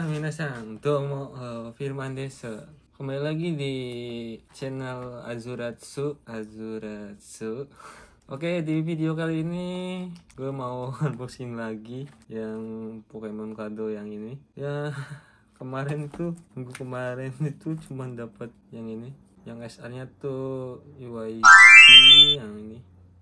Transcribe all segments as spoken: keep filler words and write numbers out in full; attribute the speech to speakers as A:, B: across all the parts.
A: Konnichiwa minasan, domo uh, Firman Desa. Kembali lagi di channel Azuratsu Azuratsu. Oke, di video kali ini gue mau unboxing lagi yang Pokemon kado yang ini. Ya, kemarin tuh, minggu kemarin itu cuma dapat yang ini. Yang S R-nya tuh U I C yang ini.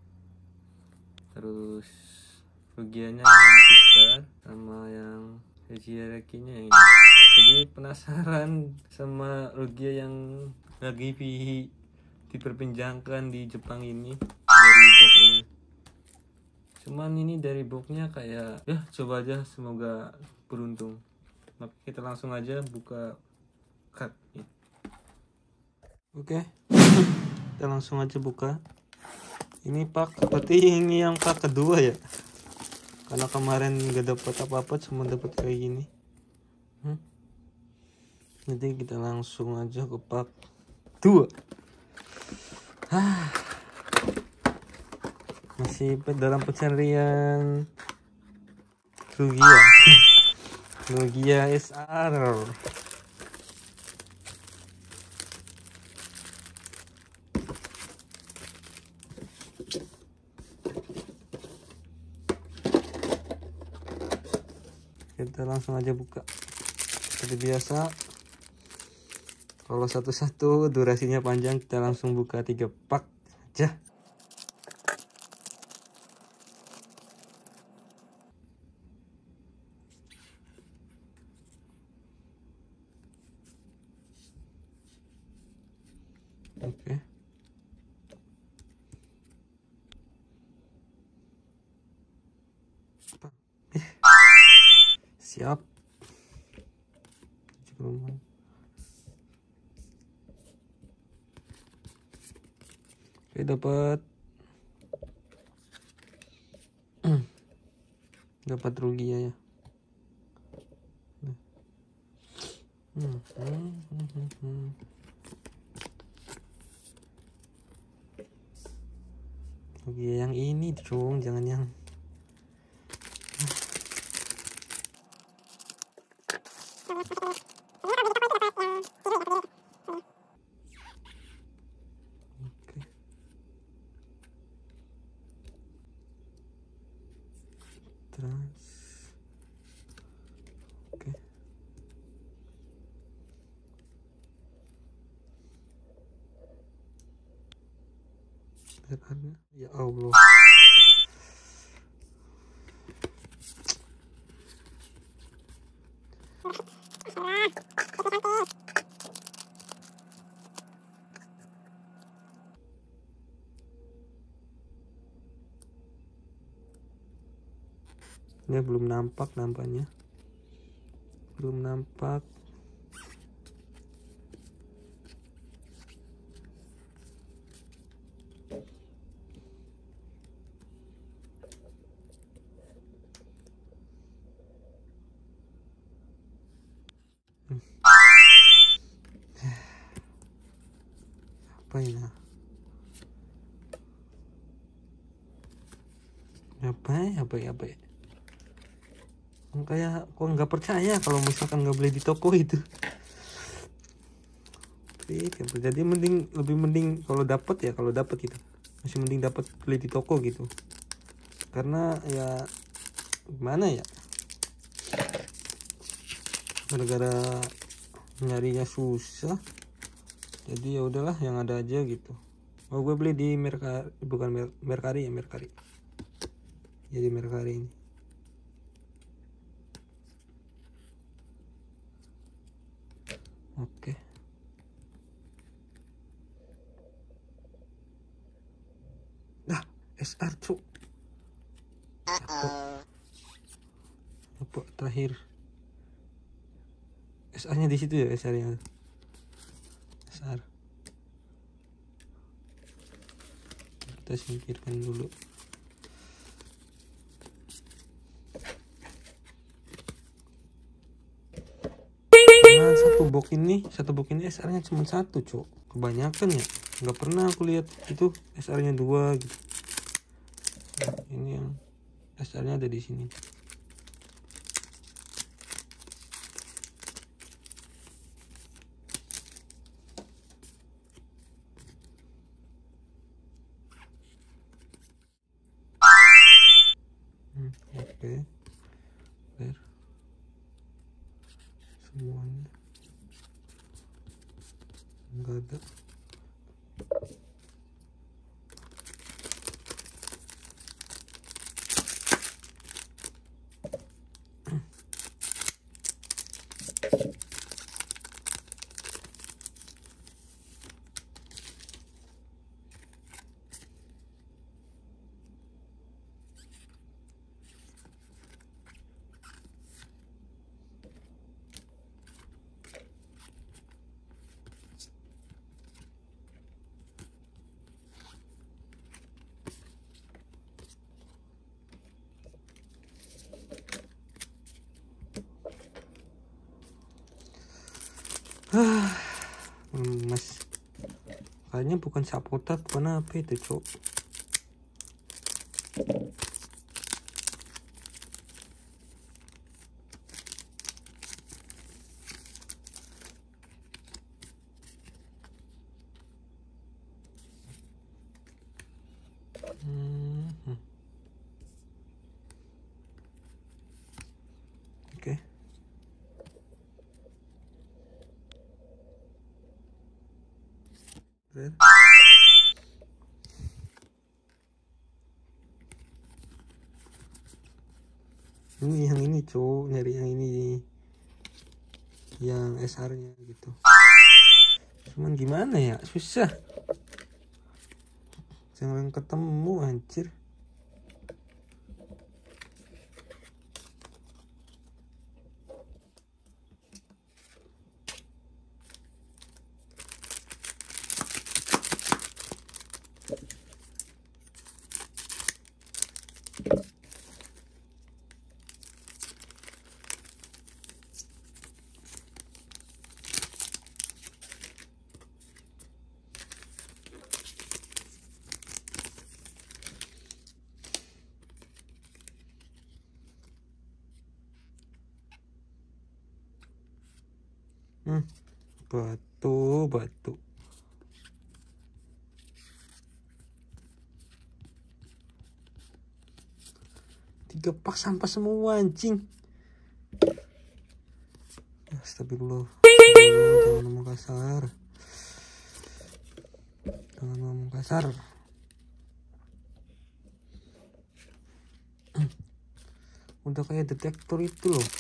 A: Terus rugiannya yang Fiskar sama yang Regiarakinya yang ini. Jadi penasaran sama Rugia yang lagi di, diperbincangkan di Jepang ini dari box ini. Cuman ini dari boxnya kayak ya coba aja, semoga beruntung. Maka kita langsung aja buka card ya. Oke, kita langsung aja buka. Ini pak, berarti ini yang pak kedua ya, karena kemarin gak dapat apa-apa, cuma dapat kayak gini. hmm? Nanti kita langsung aja ke pak dua. ah. Masih dalam pencarian Rugia Rugia S R. Kita langsung aja buka seperti biasa. Kalau satu-satu durasinya panjang, kita langsung buka tiga pak aja. Oke. Eh. Siap. Oke, dapat dapat Rugia ya. Hmm. Hmm. Hmm. Hmm. Rugia yang ini dong, jangan yang trans. Oke. Lihat harga. Ya Allah. Ini belum nampak nampaknya. Belum nampak. Hmm. Apa ini? Apa ya? Apa ya? Apa ya? Kayak kok nggak percaya kalau misalkan nggak beli di toko itu. Jadi mending, lebih mending kalau dapat ya, kalau dapat gitu masih mending dapat beli di toko gitu, karena ya gimana ya, gara-gara nyarinya susah, jadi ya udahlah yang ada aja gitu. Oh, gue beli di Merkari, bukan Mer Merkari ya, Merkari. Jadi Merkari ini. Oke. Dah, S R cuk. Apa? Apa terakhir? S R-nya di situ ya, S R-nya. S R. Kita singkirkan dulu. Nah, satu box ini, satu box ini S R-nya cuma satu, cok. Kebanyakan ya. Nggak pernah aku lihat itu S R-nya dua gitu. Nah, ini yang S R-nya ada di sini. semuanya enggak ada. Ah, mas, kayaknya bukan saputar, bukan apa itu, cok. Hmm. Oke. Okay. Ini yang ini, cok, nyari yang ini, yang S R nya gitu. Cuman gimana ya, susah, jangan ketemu anjir. Hmm, batu, batu. Tiga pak sampah semua anjing. Astagfirullah. Jangan ngomong kasar. Jangan ngomong kasar. Udah kayak detektor itu loh.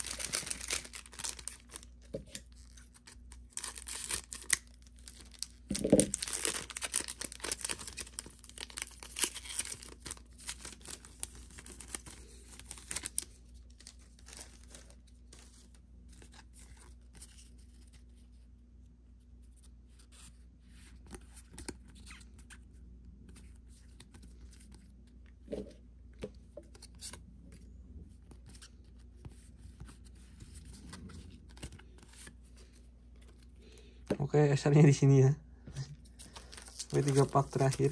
A: Oke, asalnya di sini ya. Sampai tiga pak terakhir.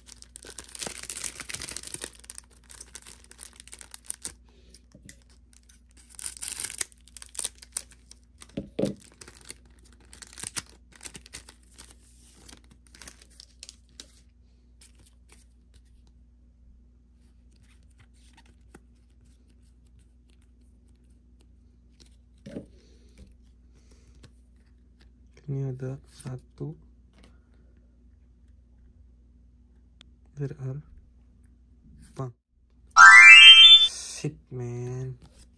A: Ini ada satu R R bang, sip man.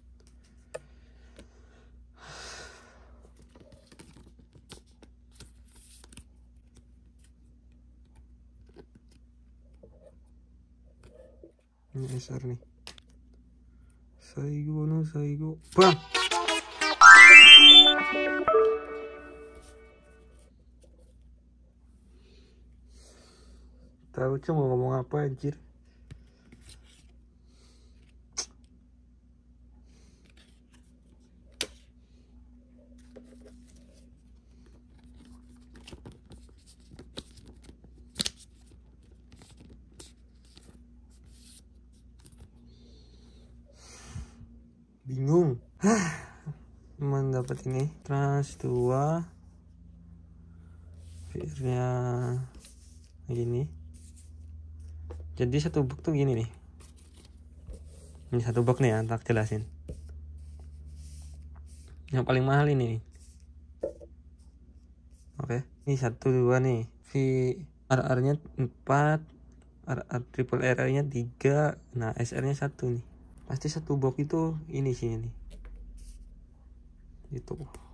A: Ini S R nih, Saigo no Saigo bang. Tahu cuma ngomong apa anjir. Bingung. Teman dapat ini trans dua akhirnya gini. Jadi satu box tuh gini nih. Ini satu box nih ya, tak jelasin. Yang paling mahal ini nih. Ini satu dua nih. V R R nya empat, R R triple R R nya tiga, nah S R nya satu nih. Pasti satu box itu ini sih ini. Itu.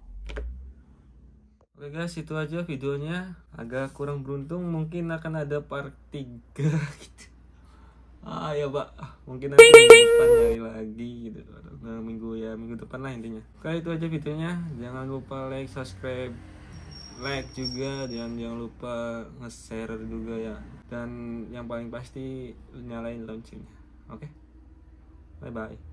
A: Oke guys, itu aja videonya. Agak kurang beruntung, mungkin akan ada part tiga gitu. Ah ya pak, mungkin nanti minggu depan nyari lagi gitu. Nah, minggu ya minggu depan lah intinya. Oke, itu aja videonya. Jangan lupa like, subscribe, like juga, dan jangan lupa nge-share juga ya. Dan yang paling pasti nyalain loncengnya. Oke, bye bye.